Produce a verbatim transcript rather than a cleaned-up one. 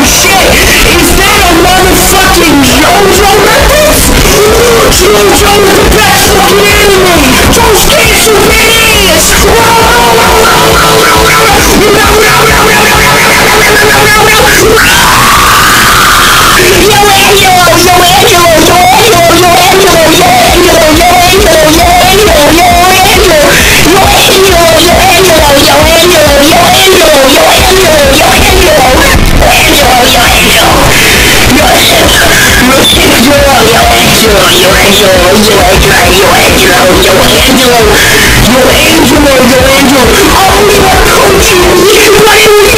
shit! Is that a motherfucking JoJo Records? JoJo the best fucking anime! Don't skate you idiots! Yo Angelo, yo Angelo, yo Angelo, yo Angelo, yo Angelo, yo Angelo, yo Angelo, yo Angelo, yo Angelo, yo Angelo, yo Angelo, yo Angelo, yo Angelo, yo Angelo, Angelo, yo Angelo, yo Angelo, yo Angelo, yo Angelo, yo Angelo, yo Angelo, yo Angelo, yo Angelo, yo Angelo, yo Angelo, oh, you're a coach, what are you